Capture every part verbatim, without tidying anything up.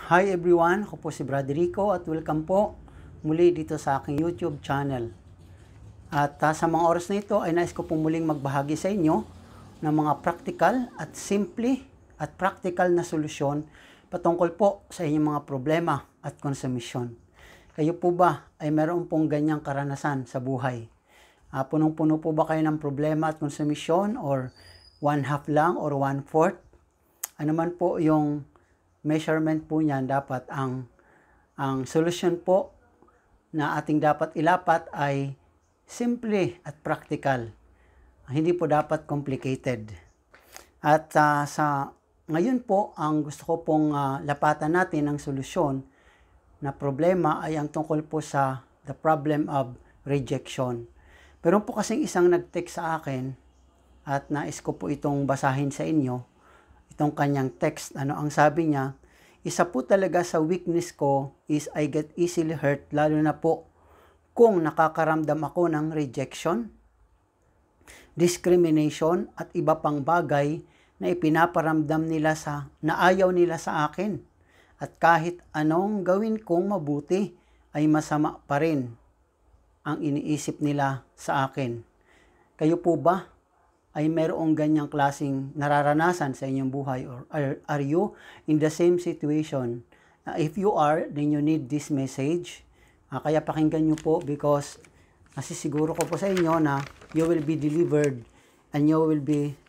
Hi everyone, ako po si Brother Rico at welcome po muli dito sa aking YouTube channel. At uh, sa mga oras na ito ay nais ko pong muling magbahagi sa inyo ng mga practical at simple at practical na solusyon patungkol po sa inyong mga problema at konsumisyon. Kayo po ba ay meron pong ganyang karanasan sa buhay? Uh, punong-puno po ba kayo ng problema at konsumisyon or one half lang or one fourth? Ano man po yung measurement po niyan, dapat ang ang solusyon po na ating dapat ilapat ay simple at practical. Hindi po dapat complicated. At uh, sa ngayon po, ang gusto ko pong uh, lapatan natin ng solusyon na problema ay ang tungkol po sa the problem of rejection. Pero po kasing isang nag-text sa akin at nais ko po itong basahin sa inyo. Itong kanyang text, ano ang sabi niya, isa po talaga sa weakness ko is I get easily hurt, lalo na po kung nakakaramdam ako ng rejection, discrimination at iba pang bagay na ipinaparamdam nila sa, na ayaw nila sa akin. At kahit anong gawin kong mabuti ay masama pa rin ang iniisip nila sa akin. Kayo po ba ay mayroong ganyang klaseng nararanasan sa inyong buhay, or are, are you in the same situation? Uh, if you are, then you need this message. Uh, kaya pakinggan nyo po, because nasisiguro ko po sa inyo na you will be delivered and you will be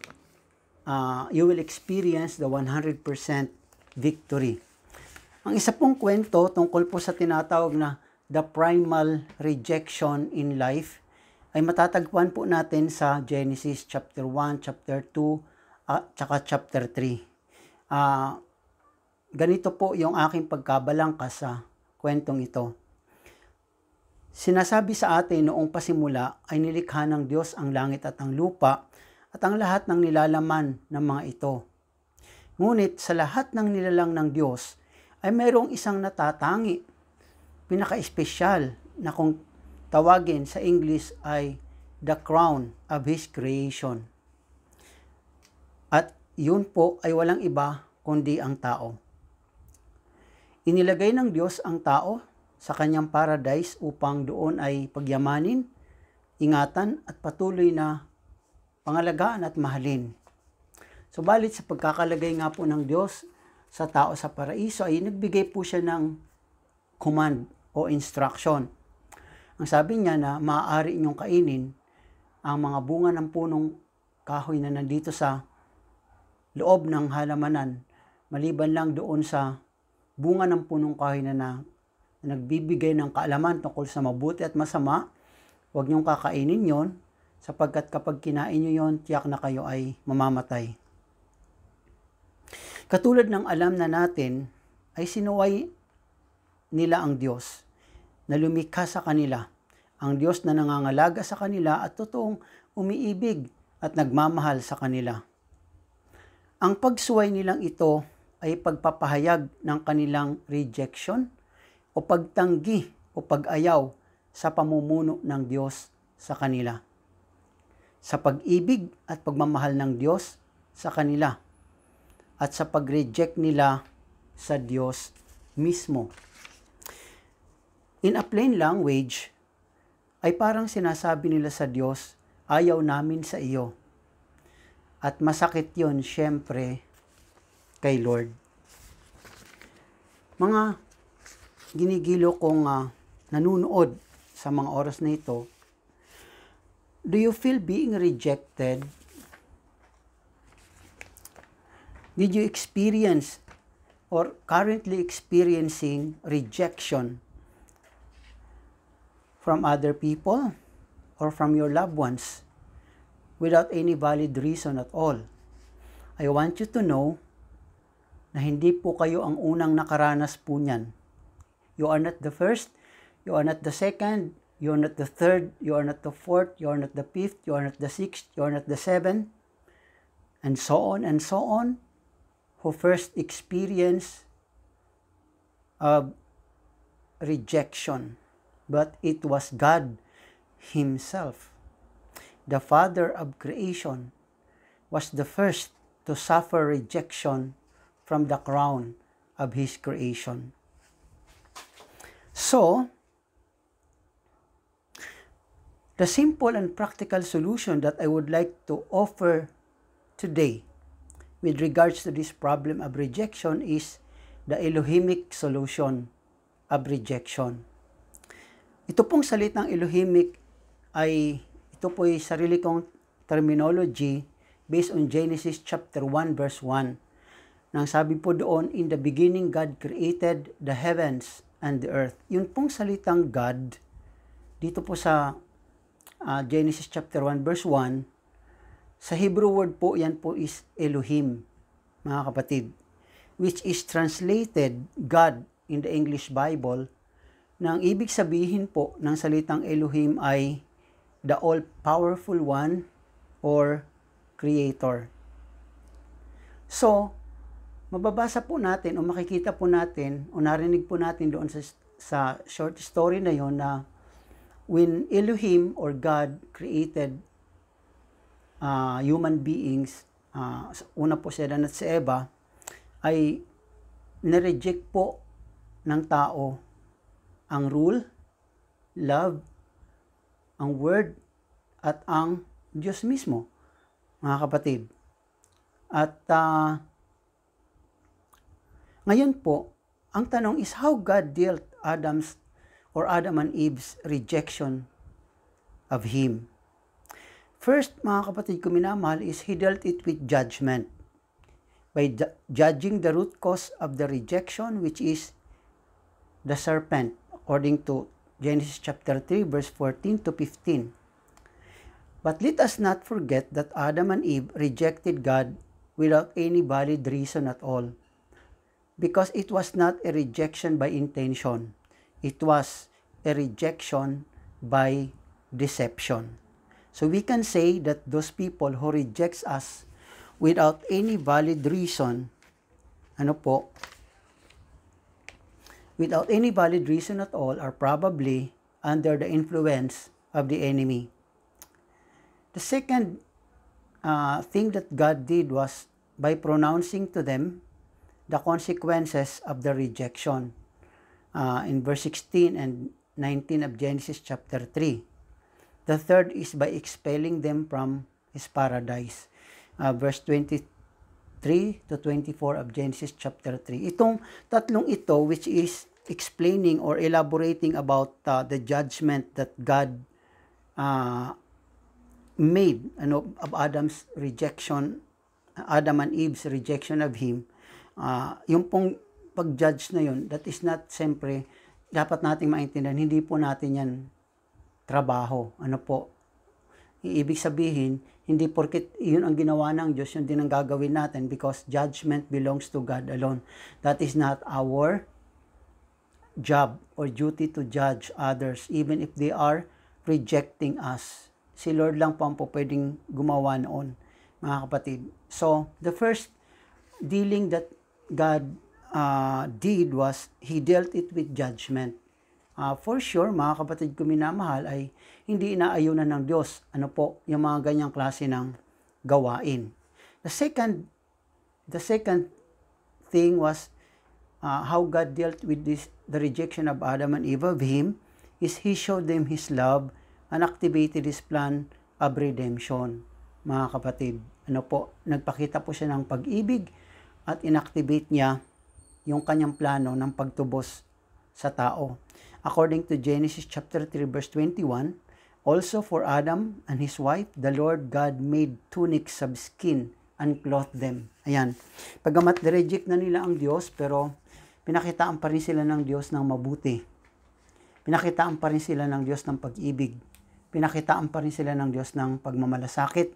uh, you will experience the one hundred percent victory. Ang isa pong kwento tungkol po sa tinatawag na the primal rejection in life ay matatagpuan po natin sa Genesis chapter one, chapter two, at saka chapter three. Uh, ganito po yung aking pagkabalangkas sa kwentong ito. Sinasabi sa atin noong pasimula ay nilikha ng Diyos ang langit at ang lupa at ang lahat ng nilalaman ng mga ito. Ngunit sa lahat ng nilalang ng Diyos ay mayroong isang natatangi, pinaka-espesyal na kung tawagin sa English ay the crown of His creation. At yun po ay walang iba kundi ang tao. Inilagay ng Diyos ang tao sa kanyang paradise upang doon ay pagyamanin, ingatan at patuloy na pangalagaan at mahalin. Subalit sa pagkakalagay nga po ng Diyos sa tao sa paraiso ay nagbigay po siya ng command o instruction. Ang sabi niya na maaari niyong kainin ang mga bunga ng punong kahoy na nandito sa loob ng halamanan, maliban lang doon sa bunga ng punong kahoy na, na, na nagbibigay ng kaalaman tungkol sa mabuti at masama. Huwag niyong kakainin yon, sapagkat kapag kinain niyo yon, tiyak na kayo ay mamamatay. Katulad ng alam na natin, ay sinuway nila ang Diyos na lumikha sa kanila, ang Diyos na nangangalaga sa kanila at totoong umiibig at nagmamahal sa kanila. Ang pagsuway nilang ito ay pagpapahayag ng kanilang rejection o pagtanggi o pag-ayaw sa pamumuno ng Diyos sa kanila, sa pag-ibig at pagmamahal ng Diyos sa kanila, at sa pag-reject nila sa Diyos mismo. In a plain language, ay parang sinasabi nila sa Diyos, ayaw namin sa iyo. At masakit yon syempre kay Lord. Mga ginigilo kong uh, nanunood sa mga oras na ito, do you feel being rejected? Did you experience or currently experiencing rejection from other people or from your loved ones without any valid reason at all? I want you to know na hindi po kayo ang unang nakaranas po niyan. You are not the first, you are not the second, you are not the third, you are not the fourth, you are not the fifth, you are not the sixth, you are not the seventh, and so on and so on, who first experience of rejection. But it was God Himself, the Father of creation, was the first to suffer rejection from the crown of His creation. So, the simple and practical solution that I would like to offer today with regards to this problem of rejection is the Elohimic solution of rejection. Ito pong salitang Elohimic ay, ito po ay sarili kong terminology based on Genesis chapter one verse one. Nang sabi po doon, in the beginning God created the heavens and the earth. Yun pong salitang God, dito po sa uh, Genesis chapter one verse one, sa Hebrew word po, yan po is Elohim, mga kapatid, which is translated God in the English Bible, na ang ibig sabihin po ng salitang Elohim ay the all-powerful one or Creator. So, mababasa po natin o makikita po natin o narinig po natin doon sa, sa short story na yon na when Elohim or God created uh, human beings, uh, una po si Adan at si Eva, ay nireject po ng tao ang rule, love, ang word, at ang Diyos mismo, mga kapatid. At uh, ngayon po, ang tanong is how God dealt Adam's or Adam and Eve's rejection of Him. First, mga kapatid ko minamahal, is He dealt it with judgment by ju- judging the root cause of the rejection, which is the serpent, according to Genesis chapter three, verse fourteen to fifteen. But let us not forget that Adam and Eve rejected God without any valid reason at all, because it was not a rejection by intention. It was a rejection by deception. So we can say that those people who rejects us without any valid reason, ano po, without any valid reason at all, are probably under the influence of the enemy. The second uh, thing that God did was by pronouncing to them the consequences of the rejection. Uh, in verse sixteen and nineteen of Genesis chapter three. The third is by expelling them from His paradise. Uh, verse twenty-three to twenty-four of Genesis chapter three. Itong tatlong ito, which is explaining or elaborating about uh, the judgment that God uh, made, ano, of Adam's rejection, Adam and Eve's rejection of Him, uh, yung pong pag-judge na yun, that is not, siyempre, dapat nating maintindihan, hindi po natin yan trabaho. Ano po? Ibig sabihin, hindi porket yun ang ginawa ng Diyos, yun din ang gagawin natin, because judgment belongs to God alone. That is not our job or duty to judge others, even if they are rejecting us. Si Lord lang po ang po pwedeng gumawa noon, mga kapatid. So, the first dealing that God uh, did was, He dealt it with judgment. Uh, for sure, mga kapatid ko minamahal, ay hindi inaayunan ng Diyos, ano po, yung mga ganyang klase ng gawain. The second, the second thing was uh, how God dealt with this, the rejection of Adam and Eve of Him, is He showed them His love and activated His plan of redemption. Mga kapatid, ano po, nagpakita po siya ng pag-ibig at inactivate niya yung kanyang plano ng pagtubos sa tao. According to Genesis chapter three verse twenty-one, also for Adam and his wife, the Lord God made tunics of skin and clothed them. Ayan. Pagamat reject na nila ang Diyos, pero pinakitaan pa rin sila ng Diyos ng mabuti. Pinakitaan pa rin sila ng Diyos ng pag-ibig. Pinakitaan pa rin sila ng Diyos ng pagmamalasakit.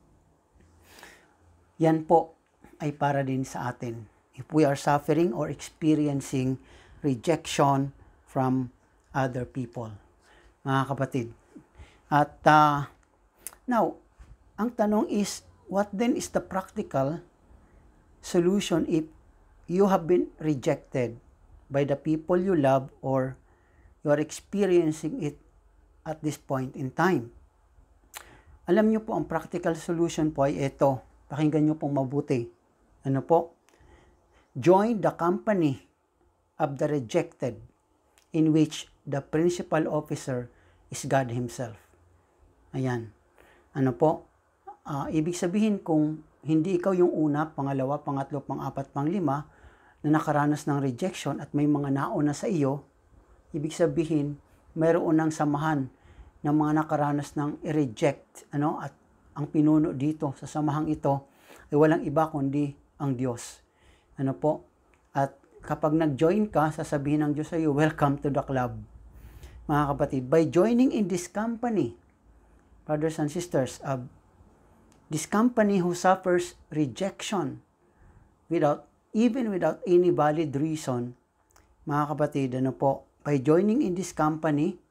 Yan po ay para din sa atin. If we are suffering or experiencing rejection from other people, mga kapatid. At uh, now, ang tanong is, what then is the practical solution if you have been rejected by the people you love or you are experiencing it at this point in time? Alam niyo po, ang practical solution po ay ito. Pakinggan niyo pong mabuti. Ano po? join the company of the rejected, in which the principal officer is God Himself. Ayan. Ano po? Uh, ibig sabihin, kung hindi ikaw yung una, pangalawa, pangatlo, pang-apat, pang-lima, na nakaranas ng rejection at may mga nauna sa iyo, ibig sabihin, mayroon ng samahan ng mga nakaranas ng i-reject, ano, at ang pinuno dito sa samahang ito ay walang iba kundi ang Diyos. Ano po? At kapag nag-join ka, sasabihin ng Diyos sa iyo, welcome to the club. Mga kapatid, by joining in this company, brothers and sisters, of uh, this company who suffers rejection without, even without any valid reason, mga kapatid, ano po, by joining in this company,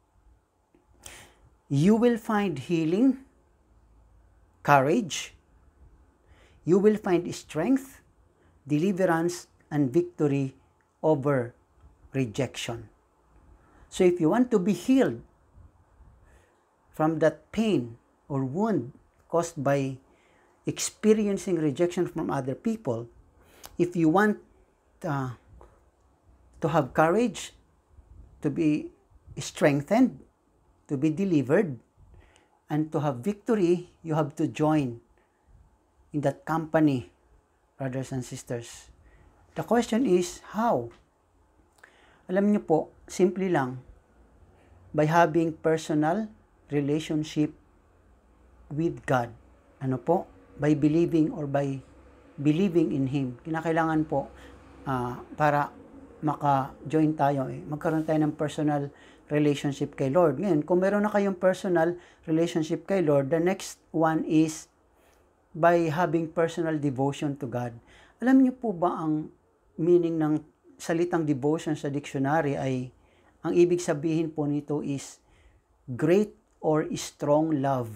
you will find healing, courage, you will find strength, deliverance, and victory over rejection. So if you want to be healed from that pain or wound caused by experiencing rejection from other people, if you want uh, to have courage, to be strengthened, to be delivered, and to have victory, you have to join in that company, brothers and sisters. The question is, how? Alam niyo po, simple lang, by having personal relationship with God. Ano po? By believing or by believing in Him. Kinakailangan po uh, para maka-join tayo, eh, magkaroon tayo ng personal relationship kay Lord. Ngayon, kung meron na kayong personal relationship kay Lord, the next one is by having personal devotion to God. Alam niyo po ba ang meaning ng salitang devotion sa dictionary ay, ang ibig sabihin po nito is great or strong love.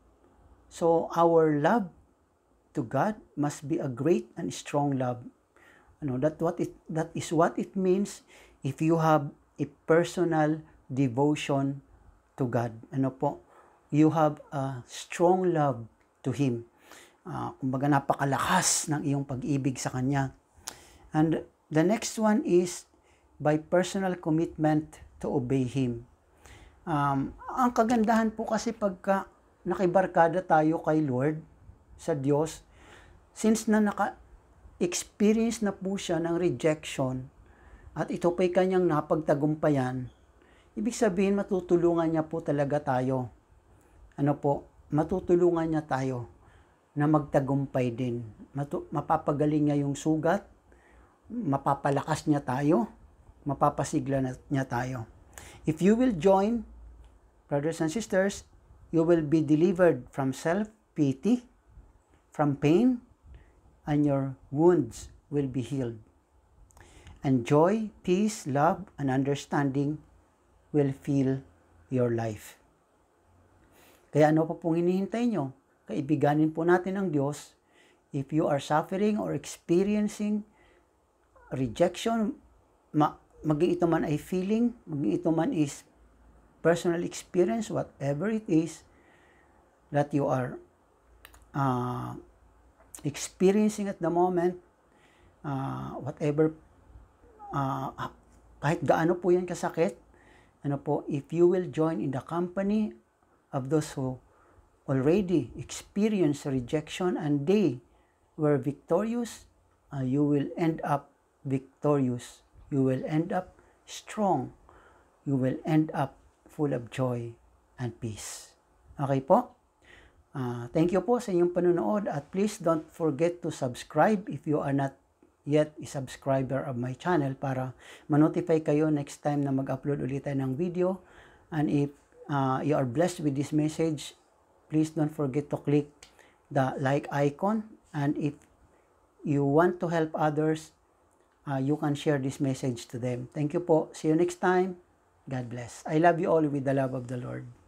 So, our love to God must be a great and strong love. Ano, that what it that is what it means if you have a personal devotion to God. Ano po? You have a strong love to Him. Uh, kumbaga napakalakas ng iyong pag-ibig sa Kanya. And the next one is by personal commitment to obey Him. Um, ang kagandahan po kasi pagka nakibarkada tayo kay Lord, sa Diyos, since na naka-experience na po siya ng rejection at ito pa'y kanyang napagtagumpayan, ibig sabihin matutulungan niya po talaga tayo. Ano po? Matutulungan niya tayo na magtagumpay din. Matu- mapapagaling niya yung sugat, mapapalakas niya tayo, mapapasigla na, niya tayo. If you will join, brothers and sisters, you will be delivered from self-pity, from pain, and your wounds will be healed. And joy, peace, love, and understanding will fill your life. Kaya ano pa pong hinihintay nyo? Kaibiganin po natin ang Diyos. If you are suffering or experiencing rejection, ma- maging ito man ay feeling, maging ito man is personal experience, whatever it is that you are uh, experiencing at the moment, uh, whatever, uh, kahit gaano po yan kasakit, ano po, if you will join in the company of those who already experienced rejection and they were victorious, uh, you will end up victorious. You will end up strong. You will end up full of joy and peace. Okay po? Uh, thank you po sa inyong panonood at please don't forget to subscribe if you are not yet a subscriber of my channel para ma-notify kayo next time na mag-upload ulit tayo ng video. And if uh, you are blessed with this message, please don't forget to click the like icon. And if you want to help others, uh, you can share this message to them. Thank you po. See you next time. God bless. I love you all with the love of the Lord.